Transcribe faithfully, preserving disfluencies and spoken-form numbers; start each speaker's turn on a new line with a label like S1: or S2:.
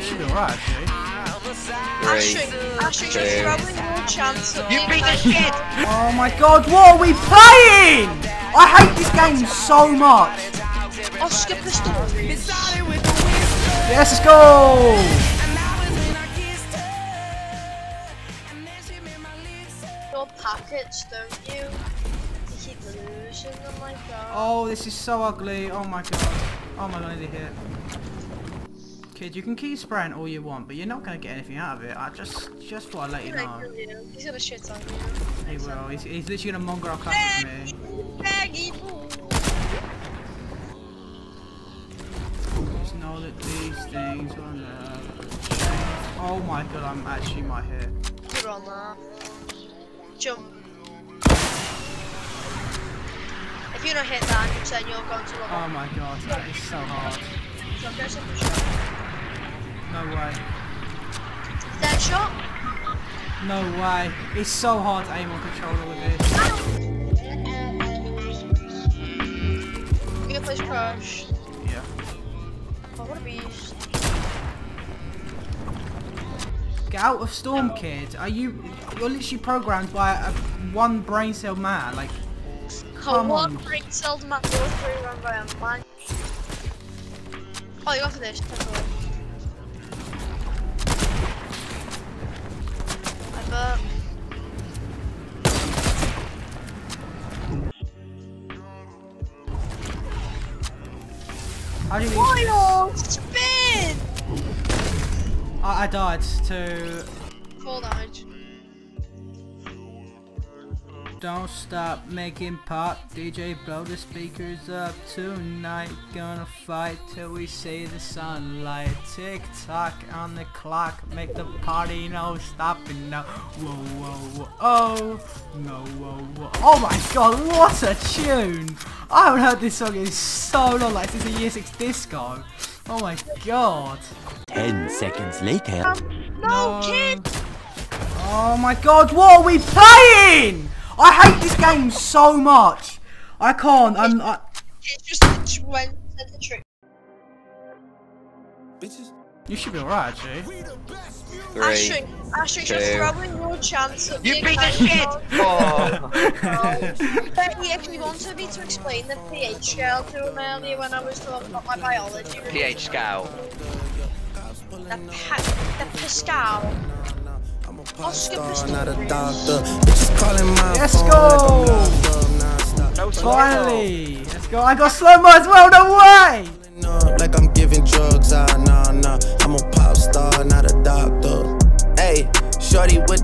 S1: should be alright, actually.
S2: Astrid, Astrid, you're throwing your chance at
S3: You piece of shit!
S1: Oh my god, what are we playing? I hate this game so much.
S2: Oscar Pistorius.
S1: Yes, let's go!
S2: Your packets, don't you? You keep losing them like that.
S1: Oh, this is so ugly. Oh my god. Oh my god, I need a hit. Kid, you can keep spraying all you want, but you're not going to get anything out of it. I just just thought I'd let you know.
S2: He's gonna shit on you.
S1: He will. He's, he's literally going to mongrel class with me.
S2: Baggy boo.
S1: Just know that these things will never change. Oh my god, I'm actually my hit.
S2: You're on that. Jump. If you don't hit that, one hundred percent you're going to love
S1: Oh my god, that is so hard.
S2: Jump, there's a shot.
S1: No way.
S2: Dead shot?
S1: No way. It's so hard to aim on controller with this.
S2: You gonna play Crash?
S1: Yeah.
S2: Oh, what a beast.
S1: Get out of Storm, kid. Are you? You're literally programmed by a one brain cell man. Like, come
S2: one
S1: on.
S2: brain celled man goes through run by a man. Oh, you got for this. That's all. I bet.
S1: How do you?
S2: Wild spin!
S1: I, I died to.
S2: Full damage.
S1: Don't stop making pop, D J blow the speakers up tonight. Gonna fight till we see the sunlight. Tick tock on the clock, make the party no stopping now. Whoa whoa whoa, oh no whoa whoa. Oh my god, what a tune! I haven't heard this song in so long, like since a year six disco. Oh my god.
S4: Ten seconds later.
S2: Um, no,
S1: No.
S2: kid!
S1: Oh my god, what are we playing? I hate this game so much. I can't. I'm. I,
S2: It's just a twenty cent trick.
S1: you should be alright, actually.
S3: Three.
S2: Astrid, Astrid, you're
S3: two.
S2: throwing your chance at
S3: You
S2: being
S3: piece of
S2: kind
S3: shit!
S2: of-
S3: Oh.
S2: But he actually wanted me to explain the pH scale to him earlier when I was talking about my biology.
S3: pH scale.
S2: The, pa the Pascal. Oscar Pistorius.
S1: Let's go!
S3: No
S1: Finally! Let's go. I got slow mo as well. No way!
S5: Like I'm giving drugs, ah, nah, nah. I'm a pop star, not a doctor. Hey, shorty with